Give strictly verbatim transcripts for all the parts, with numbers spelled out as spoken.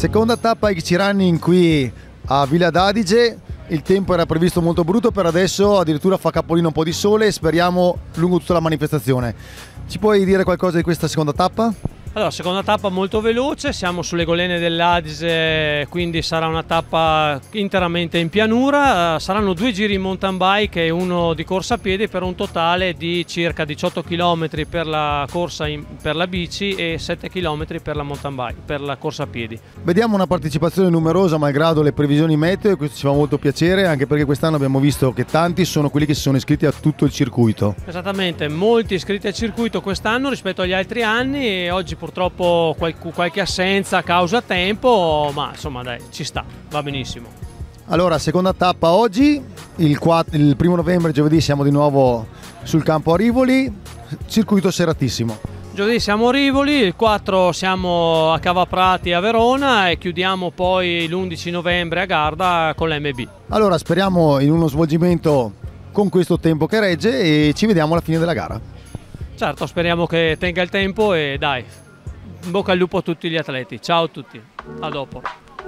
Seconda tappa X C Running qui a Villa d'Adige. Il tempo era previsto molto brutto, per adesso addirittura fa capolino un po' di sole e speriamo lungo tutta la manifestazione. Ci puoi dire qualcosa di questa seconda tappa? Allora, seconda tappa molto veloce, siamo sulle golene dell'Adige, quindi sarà una tappa interamente in pianura, saranno due giri in mountain bike e uno di corsa a piedi per un totale di circa diciotto chilometri per la corsa in, per la bici e sette chilometri per la mountain bike, per la corsa a piedi. Vediamo una partecipazione numerosa malgrado le previsioni meteo e questo ci fa molto piacere, anche perché quest'anno abbiamo visto che tanti sono quelli che si sono iscritti a tutto il circuito. Esattamente, molti iscritti al circuito quest'anno rispetto agli altri anni e oggi purtroppo qualche assenza a causa tempo, ma insomma dai, ci sta, va benissimo. Allora, seconda tappa oggi, il, quattro, il primo novembre, giovedì, siamo di nuovo sul campo a Rivoli, circuito seratissimo. Giovedì siamo a Rivoli, il quattro siamo a Cavaprati a Verona e chiudiamo poi l'undici novembre a Garda con l'M B. Allora, speriamo in uno svolgimento con questo tempo che regge e ci vediamo alla fine della gara. Certo, speriamo che tenga il tempo e dai, in bocca al lupo a tutti gli atleti. Ciao a tutti, a dopo.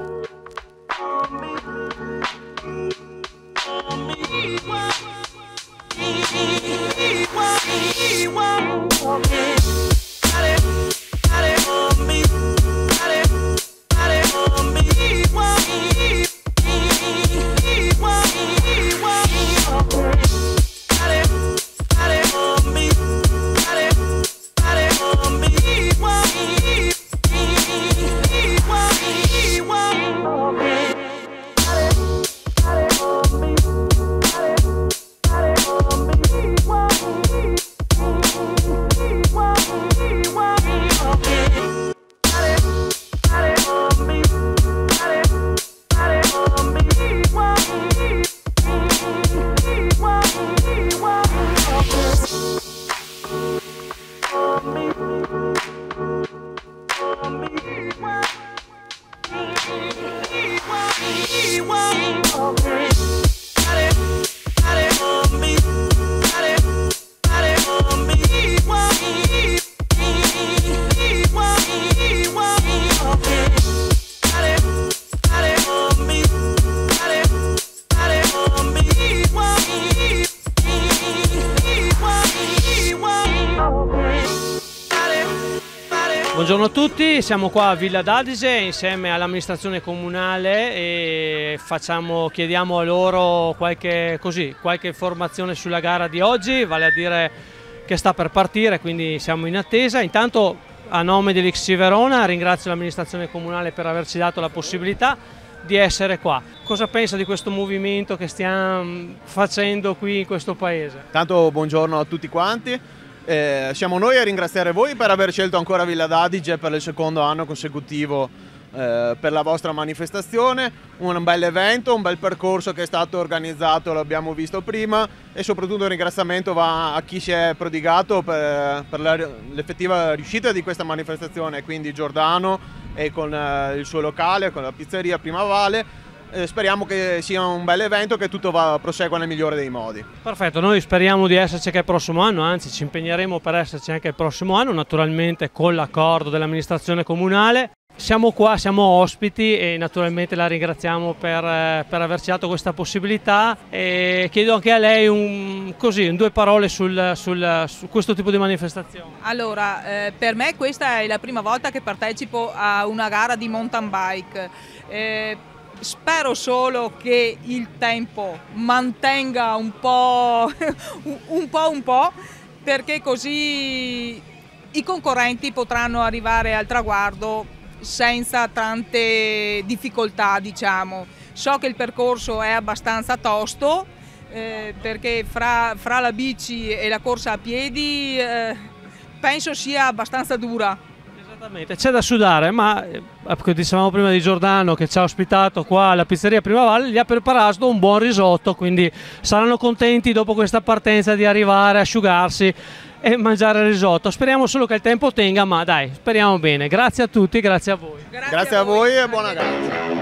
Buongiorno a tutti, siamo qua a Villa d'Adige insieme all'amministrazione comunale e facciamo, chiediamo a loro qualche, così, qualche informazione sulla gara di oggi, vale a dire che sta per partire, quindi siamo in attesa. Intanto a nome dell'X C Verona ringrazio l'amministrazione comunale per averci dato la possibilità di essere qua. Cosa pensa di questo movimento che stiamo facendo qui in questo paese? Tanto buongiorno a tutti quanti. Eh, siamo noi a ringraziare voi per aver scelto ancora Villa d'Adige per il secondo anno consecutivo eh, per la vostra manifestazione. Un bel evento, un bel percorso che è stato organizzato, l'abbiamo visto prima, e soprattutto un ringraziamento va a chi si è prodigato per, per l'effettiva riuscita di questa manifestazione, quindi Giordano e con eh, il suo locale, con la pizzeria Primavalle. Eh, speriamo che sia un bel evento, che tutto va, prosegua nel migliore dei modi. Perfetto, noi speriamo di esserci anche il prossimo anno, anzi ci impegneremo per esserci anche il prossimo anno, naturalmente con l'accordo dell'amministrazione comunale. Siamo qua, siamo ospiti e naturalmente la ringraziamo per, per averci dato questa possibilità e chiedo anche a lei un, così, due parole sul, sul, su questo tipo di manifestazione. Allora, eh, per me questa è la prima volta che partecipo a una gara di mountain bike. Eh, Spero solo che il tempo mantenga un po', un po' un po', perché così i concorrenti potranno arrivare al traguardo senza tante difficoltà, diciamo. So che il percorso è abbastanza tosto, eh, perché fra, fra la bici e la corsa a piedi eh, penso sia abbastanza dura. Esattamente, c'è da sudare, ma eh, dicevamo prima di Giordano che ci ha ospitato qua alla pizzeria Primavalle, gli ha preparato un buon risotto, quindi saranno contenti dopo questa partenza di arrivare, asciugarsi e mangiare il risotto. Speriamo solo che il tempo tenga, ma dai, speriamo bene. Grazie a tutti, grazie a voi. Grazie, grazie a voi, a voi e buona gara.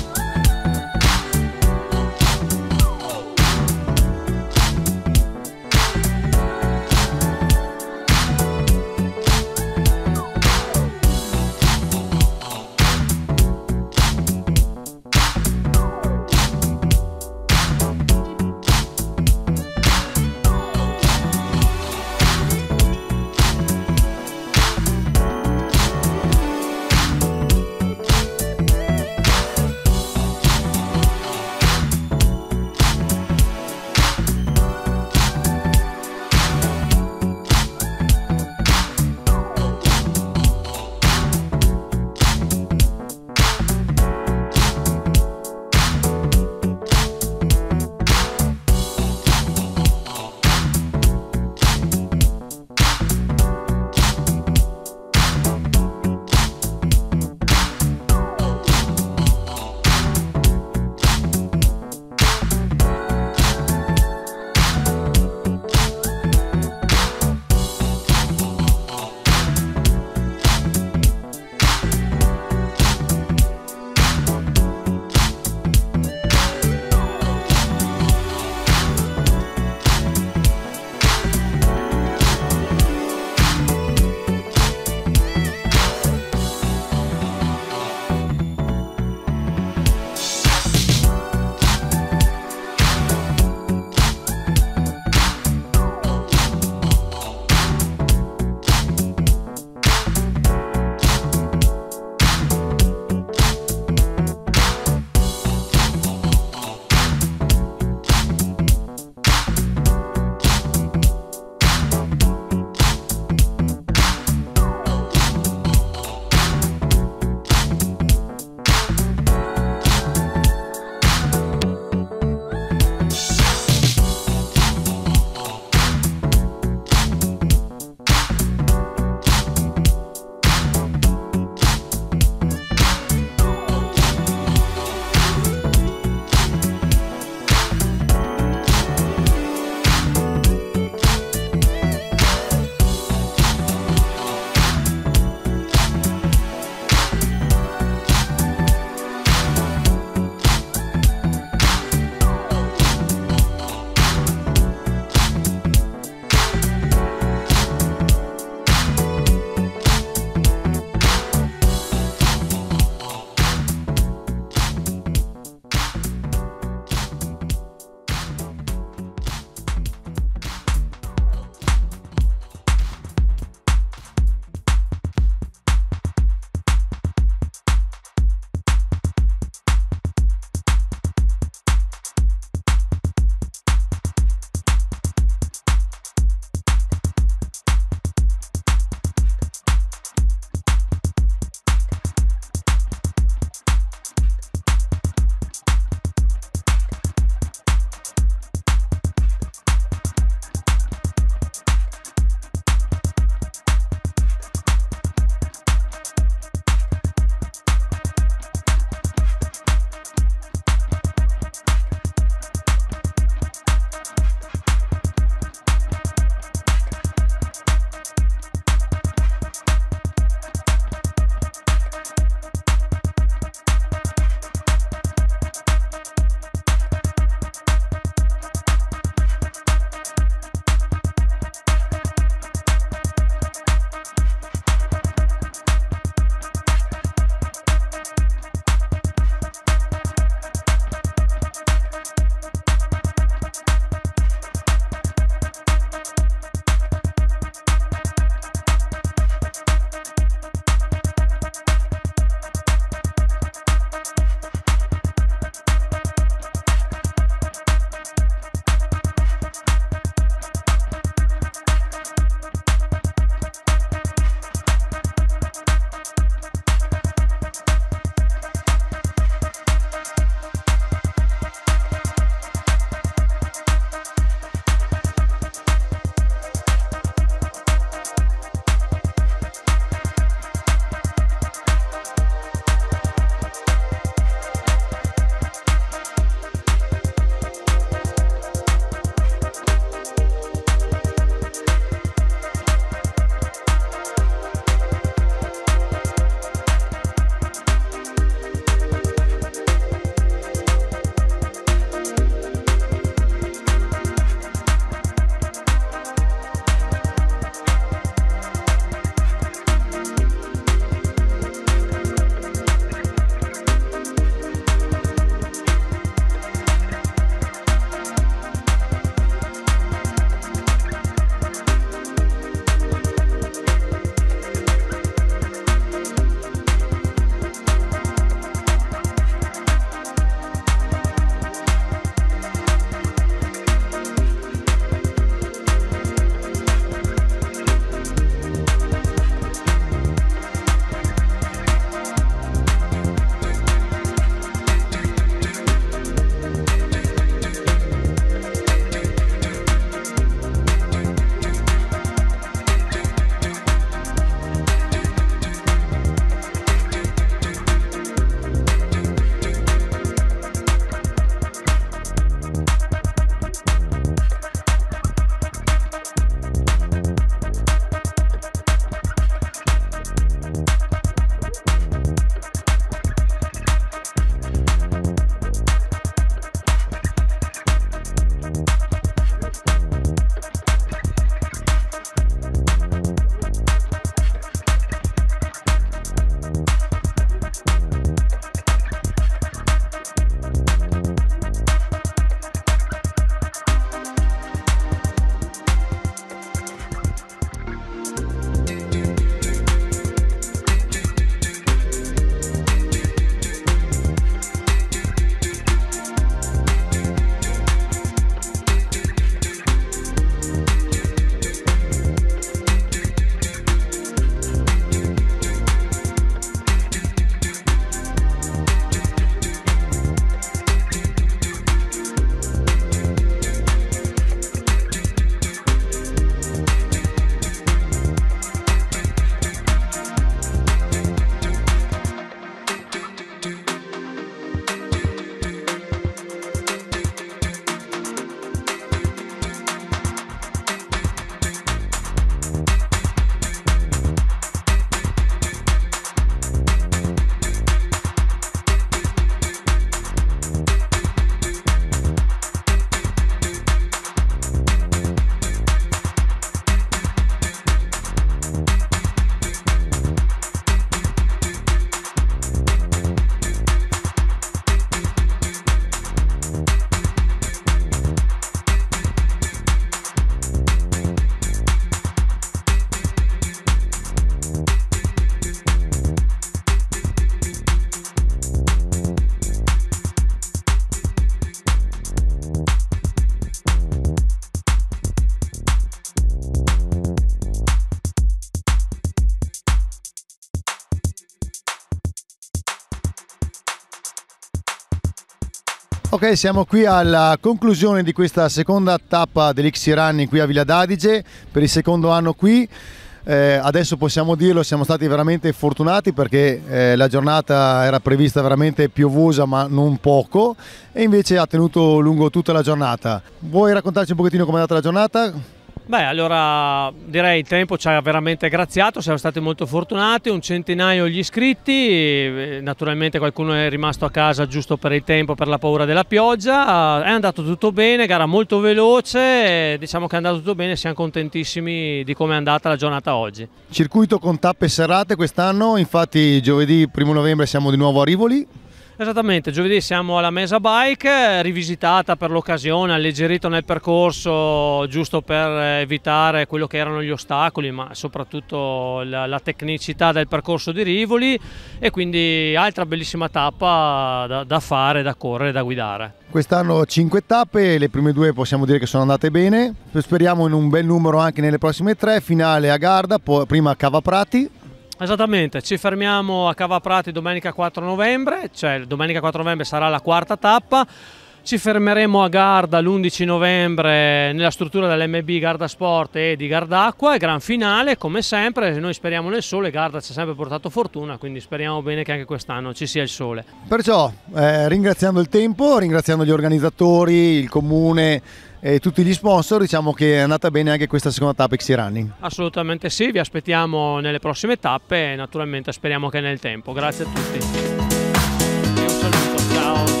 Ok, siamo qui alla conclusione di questa seconda tappa dell'X C Running qui a Villa d'Adige, per il secondo anno qui. Eh, adesso possiamo dirlo, siamo stati veramente fortunati perché eh, la giornata era prevista veramente piovosa ma non poco, e invece ha tenuto lungo tutta la giornata. Vuoi raccontarci un pochettino com'è andata la giornata? Beh, allora direi il tempo ci ha veramente graziato, siamo stati molto fortunati, un centinaio gli iscritti, naturalmente qualcuno è rimasto a casa giusto per il tempo, per la paura della pioggia, è andato tutto bene, gara molto veloce, diciamo che è andato tutto bene, siamo contentissimi di come è andata la giornata oggi. Circuito con tappe serrate quest'anno, infatti giovedì primo novembre siamo di nuovo a Rivoli. Esattamente, giovedì siamo alla Mesa Bike, rivisitata per l'occasione, alleggerita nel percorso giusto per evitare quello che erano gli ostacoli, ma soprattutto la, la tecnicità del percorso di Rivoli, e quindi altra bellissima tappa da, da fare, da correre, da guidare. Quest'anno cinque tappe, le prime due possiamo dire che sono andate bene, speriamo in un bel numero anche nelle prossime tre, finale a Garda, poi prima a Cava Prati. Esattamente, ci fermiamo a Cava Prati domenica quattro novembre, cioè domenica quattro novembre sarà la quarta tappa, ci fermeremo a Garda l'undici novembre nella struttura dell'M B Garda Sport e di Gardacqua, e gran finale come sempre, noi speriamo nel sole, Garda ci ha sempre portato fortuna, quindi speriamo bene che anche quest'anno ci sia il sole. Perciò eh, ringraziando il tempo, ringraziando gli organizzatori, il comune e tutti gli sponsor, diciamo che è andata bene anche questa seconda tappa X C Running. Assolutamente sì, vi aspettiamo nelle prossime tappe e naturalmente speriamo che nel tempo. Grazie a tutti. E un saluto, ciao.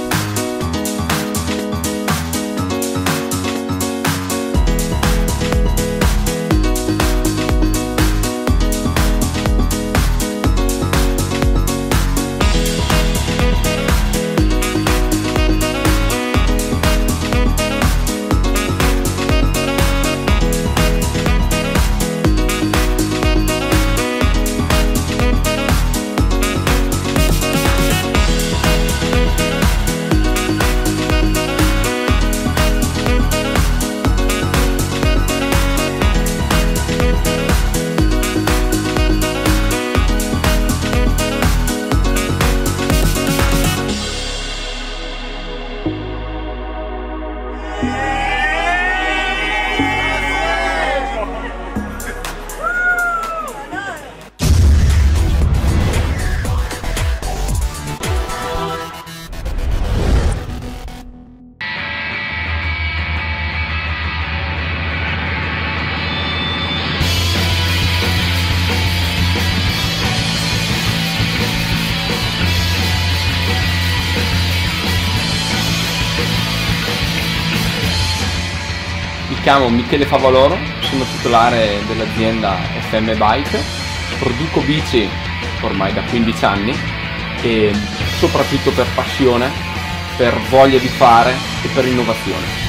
Mi chiamo Michele Favaloro, sono titolare dell'azienda F M Bike, produco bici ormai da quindici anni e soprattutto per passione, per voglia di fare e per innovazione.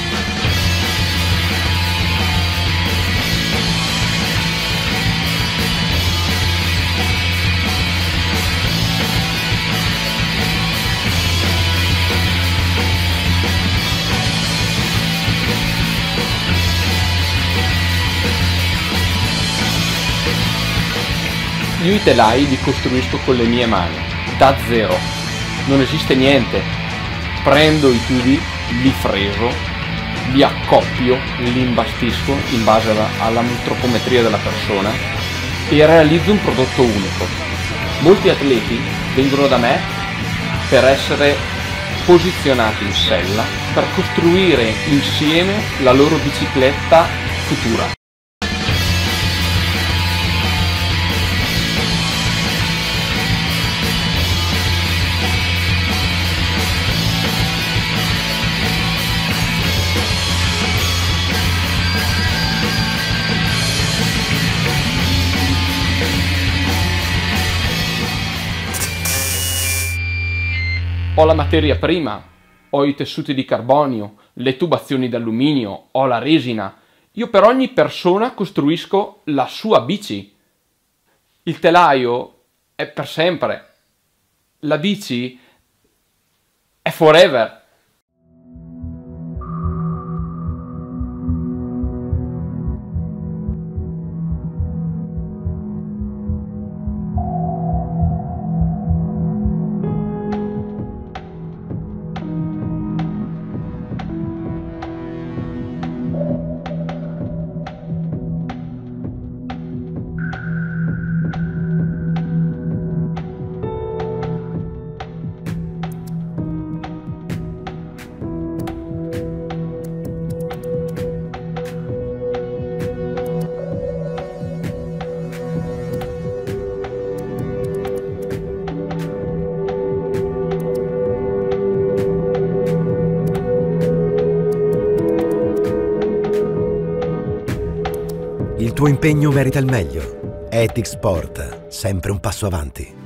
Io i telai li costruisco con le mie mani, da zero. Non esiste niente. Prendo i tubi, li freso, li accoppio, li imbastisco in base alla, all'antropometria della persona e realizzo un prodotto unico. Molti atleti vengono da me per essere posizionati in sella, per costruire insieme la loro bicicletta futura. Ho la materia prima, ho i tessuti di carbonio, le tubazioni d'alluminio, ho la resina. Io per ogni persona costruisco la sua bici. Il telaio è per sempre. La bici è forever. tuo impegno merita il meglio. Ethics Sport, sempre un passo avanti.